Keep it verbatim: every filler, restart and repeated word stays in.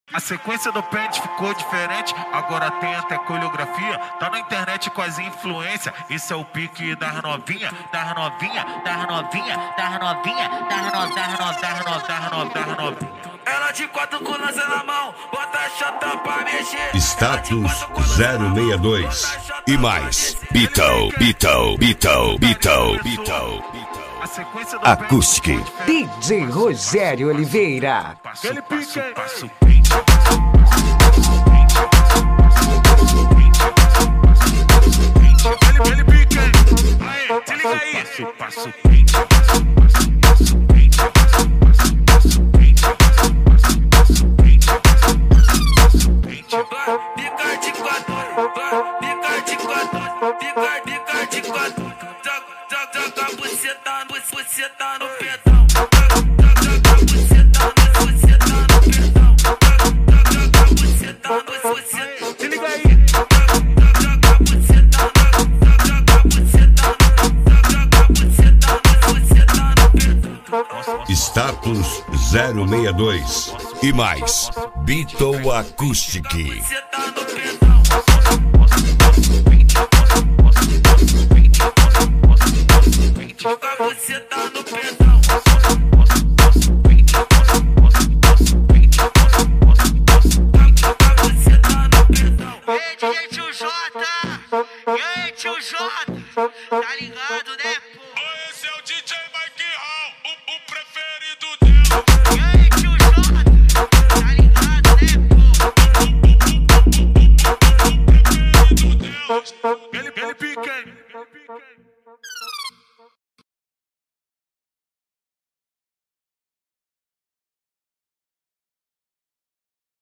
A sequência do pente ficou diferente, agora tem até coreografia. Tá na internet com as influências. Esse é o pique das novinha, das novinha, das novinha, das novinha, das no, das no, das no, das no, das novinha. Ela de quatro com lança na mão, bota a chata pra mexer. Status zero seis dois e mais. Beetle, Beetle, Beetle, Beetle, Beetle. Acustic. D J Rogério Oliveira. Aquele pique, passo, ele pique, aí, se liga aí. Passo, pica de quatro, pica de quatro, pica, pica de quatro. Joga a buceta, buceta no pedão. Joga a buceta, buceta no pedão. Joga a buceta, buceta. Se liga aí. Joga a buceta, joga a buceta, joga a buceta, buceta no pedão. Status zero seis dois e mais. Beetle Acustic. Buceta no pedão.